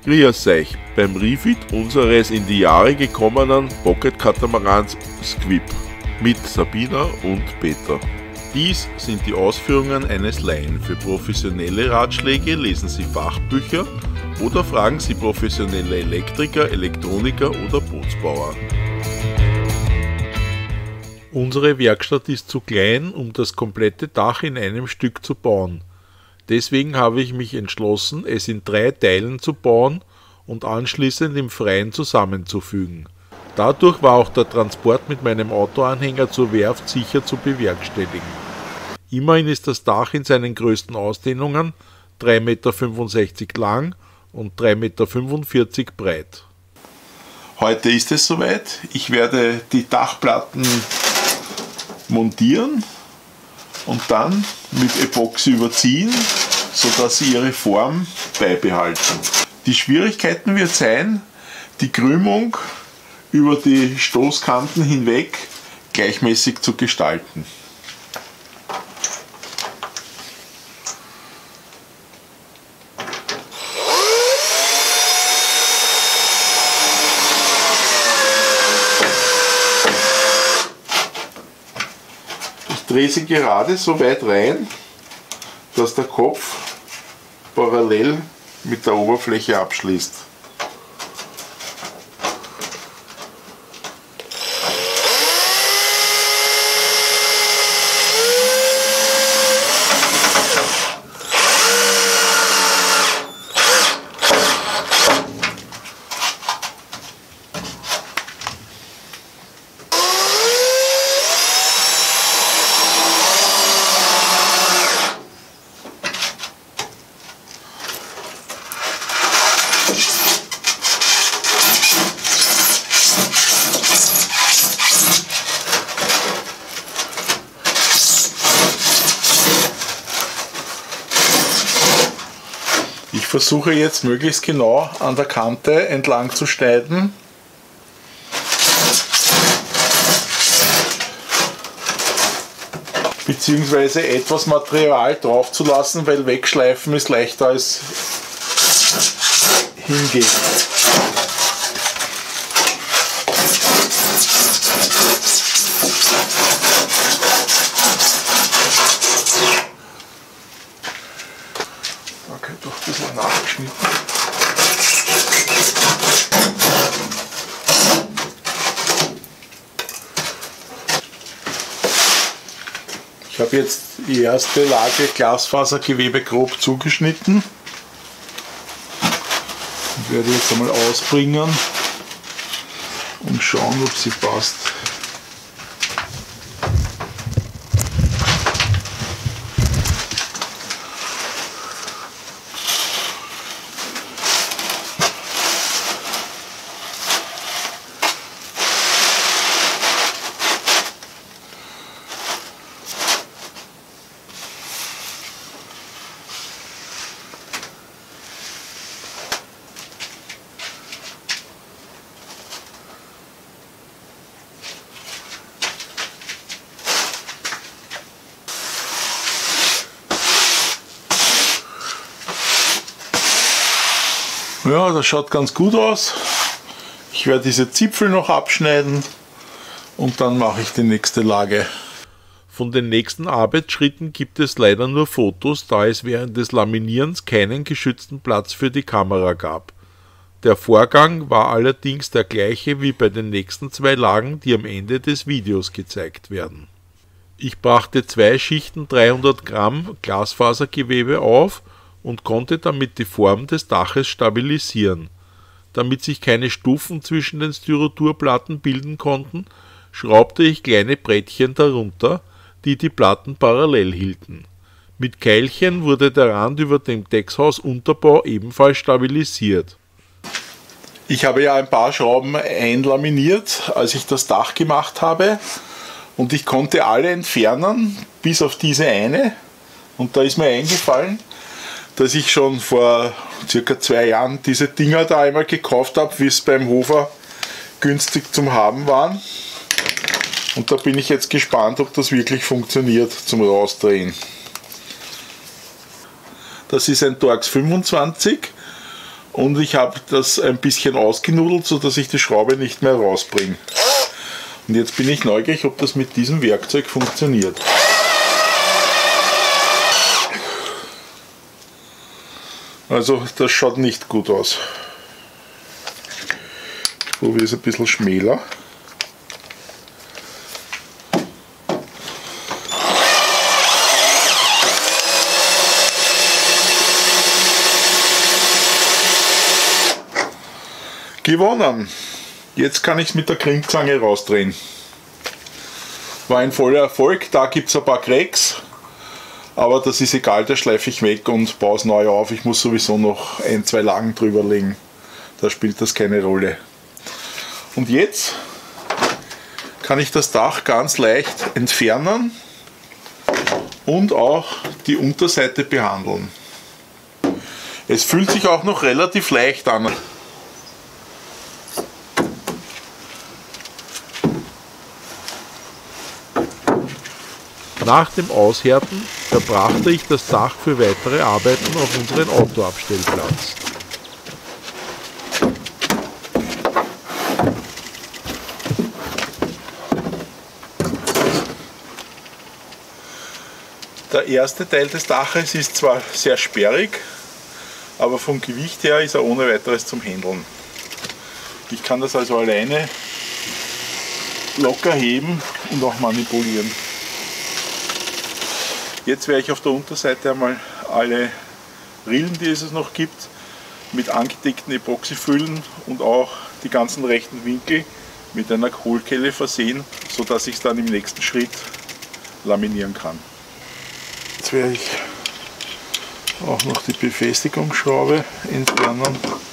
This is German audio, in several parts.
Grüß euch beim Refit unseres in die Jahre gekommenen Pocket-Katamarans Squib mit Sabina und Peter. Dies sind die Ausführungen eines Laien. Für professionelle Ratschläge lesen Sie Fachbücher oder fragen Sie professionelle Elektriker, Elektroniker oder Bootsbauer. Unsere Werkstatt ist zu klein, um das komplette Dach in einem Stück zu bauen. Deswegen habe ich mich entschlossen, es in 3 Teilen zu bauen und anschließend im Freien zusammenzufügen. Dadurch war auch der Transport mit meinem Autoanhänger zur Werft sicher zu bewerkstelligen. Immerhin ist das Dach in seinen größten Ausdehnungen 3,65 Meter lang und 3,45 Meter breit. Heute ist es soweit. Ich werde die Dachplatten montieren und dann mit Epoxy überziehen, sodass sie ihre Form beibehalten. Die Schwierigkeiten wird sein, die Krümmung über die Stoßkanten hinweg gleichmäßig zu gestalten. Ich drehe sie gerade so weit rein, dass der Kopf parallel mit der Oberfläche abschließt. Ich versuche jetzt möglichst genau an der Kante entlang zu schneiden. Beziehungsweise etwas Material drauf zu lassen, weil wegschleifen ist leichter als hingehen. Okay, doch ein bisschen nachgeschnitten. Ich habe jetzt die erste Lage Glasfasergewebe grob zugeschnitten und werde jetzt einmal ausbringen und schauen, ob sie passt. Ja, das schaut ganz gut aus. Ich werde diese Zipfel noch abschneiden und dann mache ich die nächste Lage. Von den nächsten Arbeitsschritten gibt es leider nur Fotos, da es während des Laminierens keinen geschützten Platz für die Kamera gab. Der Vorgang war allerdings der gleiche wie bei den nächsten 2 Lagen, die am Ende des Videos gezeigt werden. Ich brachte 2 Schichten 300 Gramm Glasfasergewebe auf und konnte damit die Form des Daches stabilisieren. Damit sich keine Stufen zwischen den Styroturplatten bilden konnten, schraubte ich kleine Brettchen darunter, die die Platten parallel hielten. Mit Keilchen wurde der Rand über dem Deckshausunterbau ebenfalls stabilisiert. Ich habe ja ein paar Schrauben einlaminiert, als ich das Dach gemacht habe, und ich konnte alle entfernen, bis auf diese eine, und da ist mir eingefallen, dass ich schon vor circa 2 Jahren diese Dinger da einmal gekauft habe, wie es beim Hofer günstig zum Haben waren. Und da bin ich jetzt gespannt, ob das wirklich funktioniert zum Rausdrehen. Das ist ein Torx 25 und ich habe das ein bisschen ausgenudelt, sodass ich die Schraube nicht mehr rausbringe. Und jetzt bin ich neugierig, ob das mit diesem Werkzeug funktioniert. Also das schaut nicht gut aus. Ich probiere es ein bisschen schmäler. Gewonnen! Jetzt kann ich es mit der Crimpzange rausdrehen. War ein voller Erfolg, da gibt es ein paar Cracks, aber das ist egal, da schleife ich weg und baue es neu auf. Ich muss sowieso noch ein, zwei Lagen drüber legen, da spielt das keine Rolle. Und jetzt kann ich das Dach ganz leicht entfernen und auch die Unterseite behandeln. Es fühlt sich auch noch relativ leicht an. Nach dem Aushärten verbrachte ich das Dach für weitere Arbeiten auf unseren Autoabstellplatz. Der erste Teil des Daches ist zwar sehr sperrig, aber vom Gewicht her ist er ohne weiteres zum Handeln. Ich kann das also alleine locker heben und auch manipulieren. Jetzt werde ich auf der Unterseite einmal alle Rillen, die es noch gibt, mit angedeckten Epoxy füllen und auch die ganzen rechten Winkel mit einer Hohlkelle versehen, sodass ich es dann im nächsten Schritt laminieren kann. Jetzt werde ich auch noch die Befestigungsschraube entfernen.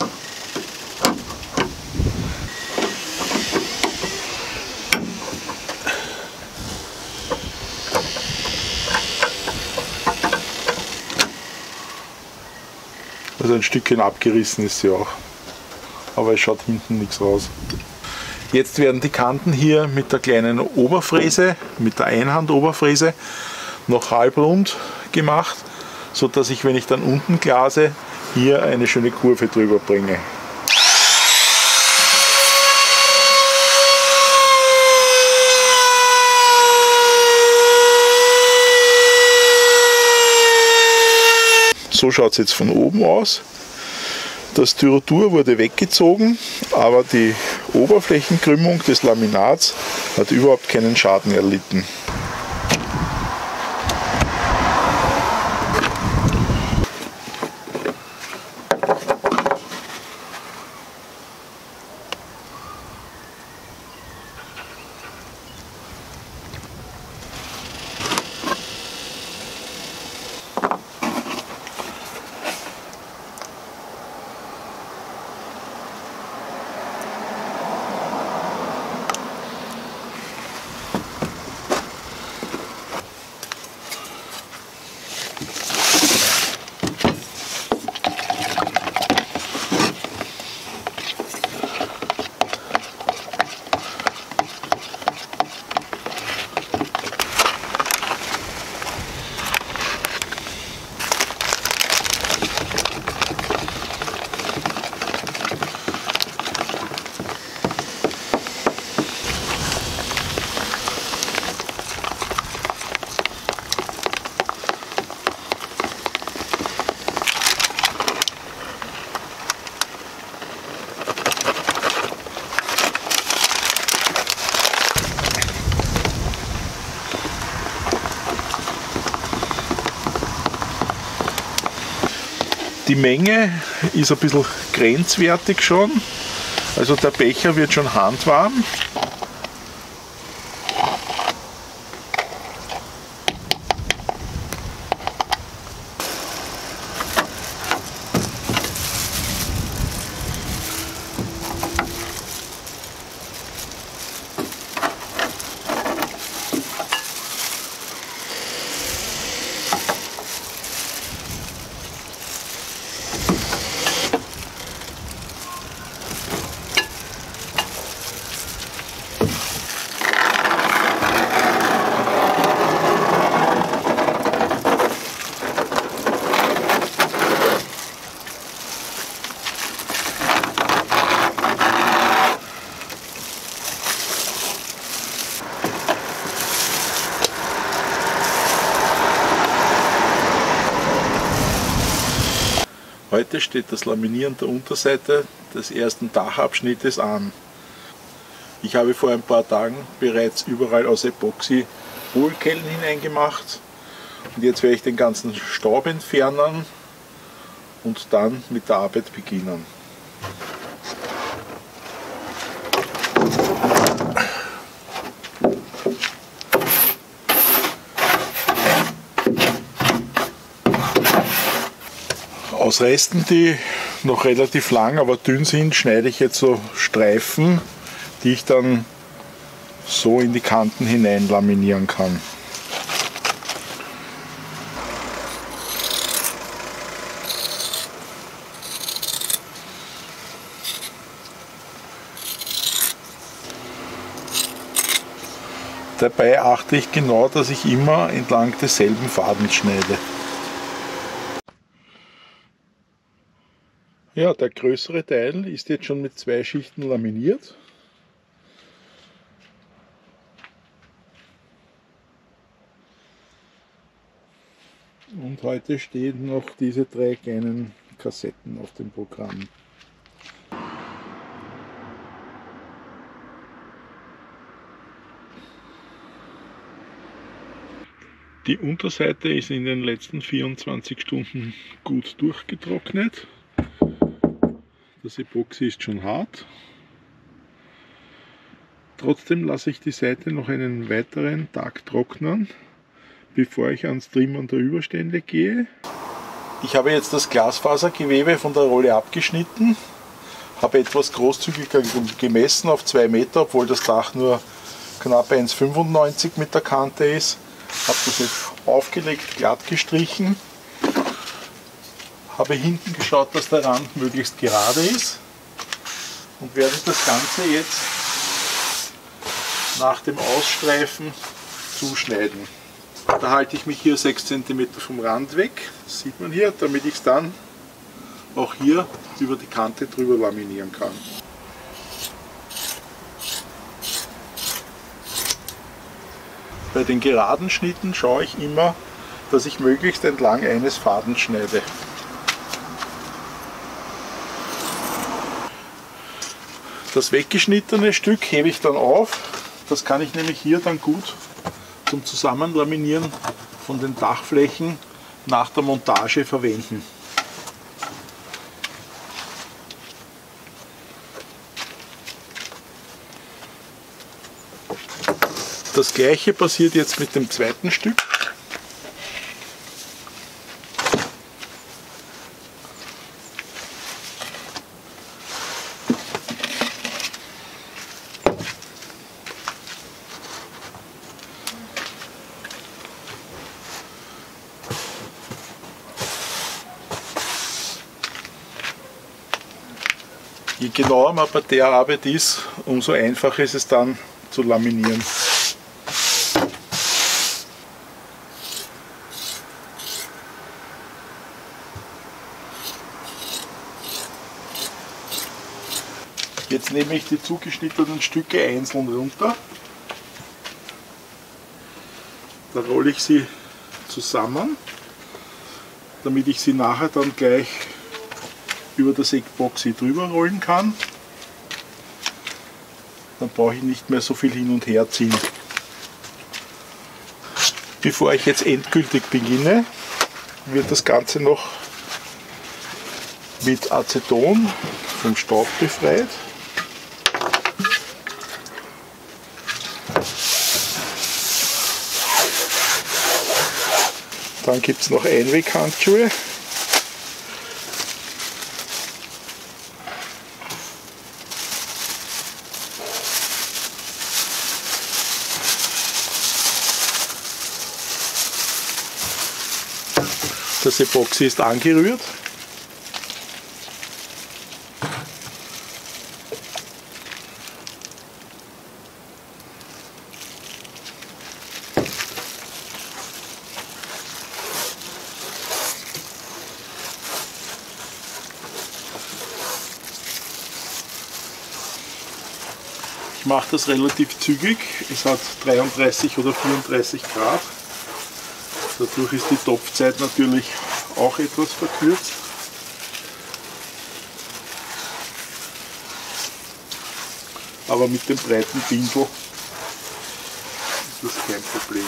Also ein Stückchen abgerissen ist sie auch, aber es schaut hinten nichts raus. Jetzt werden die Kanten hier mit der kleinen Oberfräse, mit der Einhandoberfräse, noch halbrund gemacht, sodass ich, wenn ich dann unten glase, hier eine schöne Kurve drüber bringe. So schaut es jetzt von oben aus. Das Styrodur wurde weggezogen, aber die Oberflächenkrümmung des Laminats hat überhaupt keinen Schaden erlitten. Die Menge ist ein bisschen grenzwertig schon, also der Becher wird schon handwarm. Heute steht das Laminieren der Unterseite des ersten Dachabschnittes an. Ich habe vor ein paar Tagen bereits überall aus Epoxy Hohlkellen hineingemacht und jetzt werde ich den ganzen Staub entfernen und dann mit der Arbeit beginnen. Aus Resten, die noch relativ lang, aber dünn sind, schneide ich jetzt so Streifen, die ich dann so in die Kanten hinein laminieren kann. Dabei achte ich genau, dass ich immer entlang desselben Fadens schneide. Ja, der größere Teil ist jetzt schon mit 2 Schichten laminiert. Und heute stehen noch diese 3 kleinen Kassetten auf dem Programm. Die Unterseite ist in den letzten 24 Stunden gut durchgetrocknet. Das Epoxy ist schon hart. Trotzdem lasse ich die Seite noch einen weiteren Tag trocknen, bevor ich ans Trimmern der Überstände gehe. Ich habe jetzt das Glasfasergewebe von der Rolle abgeschnitten, habe etwas großzügiger gemessen auf 2 Meter, obwohl das Dach nur knapp 1,95 mit der Kante ist. Habe das jetzt aufgelegt, glatt gestrichen. Habe hinten geschaut, dass der Rand möglichst gerade ist und werde das Ganze jetzt nach dem Ausstreifen zuschneiden. Da halte ich mich hier 6 cm vom Rand weg, das sieht man hier, damit ich es dann auch hier über die Kante drüber laminieren kann. Bei den geraden Schnitten schaue ich immer, dass ich möglichst entlang eines Fadens schneide. Das weggeschnittene Stück hebe ich dann auf. Das kann ich nämlich hier dann gut zum Zusammenlaminieren von den Dachflächen nach der Montage verwenden. Das gleiche passiert jetzt mit dem zweiten Stück. Je genauer man bei der Arbeit ist, umso einfacher ist es dann zu laminieren. Jetzt nehme ich die zugeschnittenen Stücke einzeln runter. Da rolle ich sie zusammen, damit ich sie nachher dann gleich über das Epoxy drüber rollen kann. Dann brauche ich nicht mehr so viel hin und her ziehen. Bevor ich jetzt endgültig beginne, wird das Ganze noch mit Aceton vom Staub befreit. Dann gibt es noch Einweghandschuhe. Das Epoxy ist angerührt. Ich mache das relativ zügig. Es hat 33 oder 34 Grad. Dadurch ist die Topfzeit natürlich auch etwas verkürzt. aber mit dem breiten Pinsel ist das kein Problem.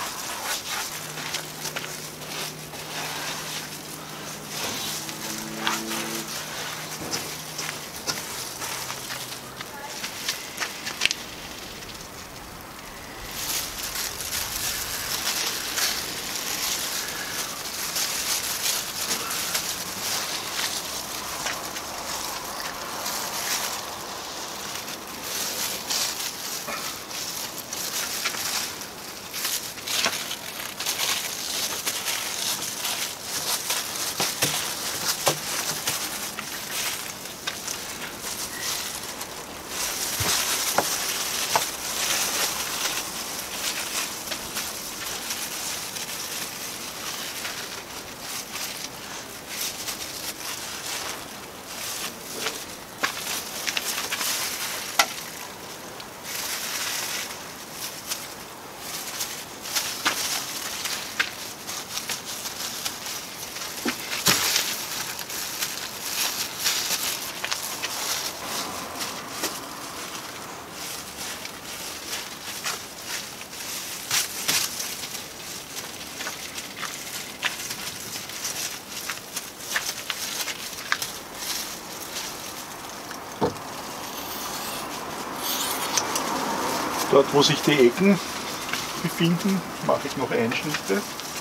Dort, wo sich die Ecken befinden, mache ich noch Einschnitte.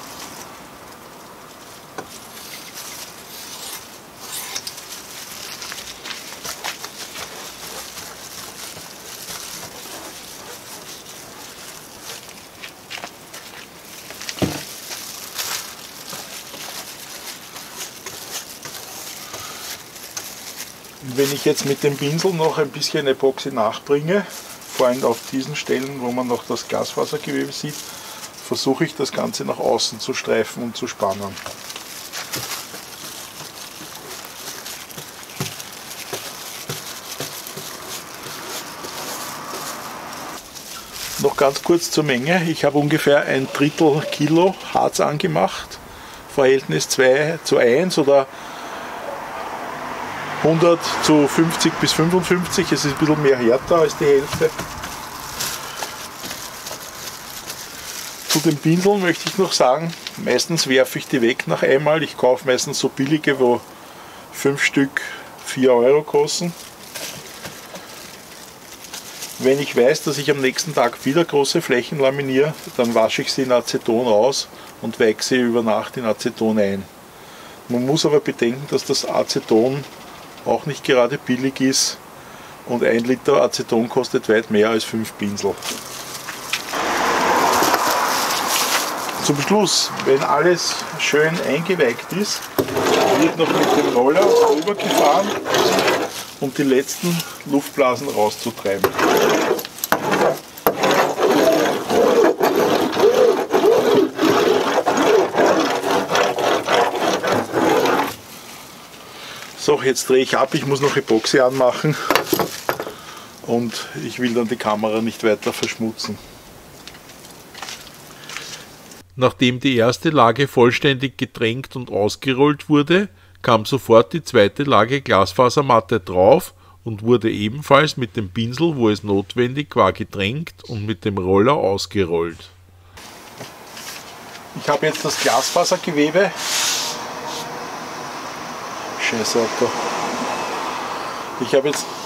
Und wenn ich jetzt mit dem Pinsel noch ein bisschen Epoxy nachbringe, vor allem auf diesen Stellen, wo man noch das Glasfasergewebe sieht, versuche ich das Ganze nach außen zu streifen und zu spannen. Noch ganz kurz zur Menge. Ich habe ungefähr 1/3 Kilo Harz angemacht, Verhältnis 2:1 oder 100 zu 50 bis 55, es ist ein bisschen mehr härter als die Hälfte. Zu den Pinseln möchte ich noch sagen, meistens werfe ich die weg nach einmal. Ich kaufe meistens so billige, wo 5 Stück 4 Euro kosten. Wenn ich weiß, dass ich am nächsten Tag wieder große Flächen laminiere, dann wasche ich sie in Aceton aus und weige sie über Nacht in Aceton ein. Man muss aber bedenken, dass das Aceton auch nicht gerade billig ist und 1 Liter Aceton kostet weit mehr als 5 Pinsel. Zum Schluss, wenn alles schön eingeweigt ist, wird noch mit dem Roller drüber gefahren, um die letzten Luftblasen rauszutreiben. So, jetzt drehe ich ab, ich muss noch Epoxy anmachen und ich will dann die Kamera nicht weiter verschmutzen. Nachdem die erste Lage vollständig getränkt und ausgerollt wurde, kam sofort die zweite Lage Glasfasermatte drauf und wurde ebenfalls mit dem Pinsel, wo es notwendig war, getränkt und mit dem Roller ausgerollt. Ich habe jetzt das Glasfasergewebe. Scheiß Auto. Ich habe jetzt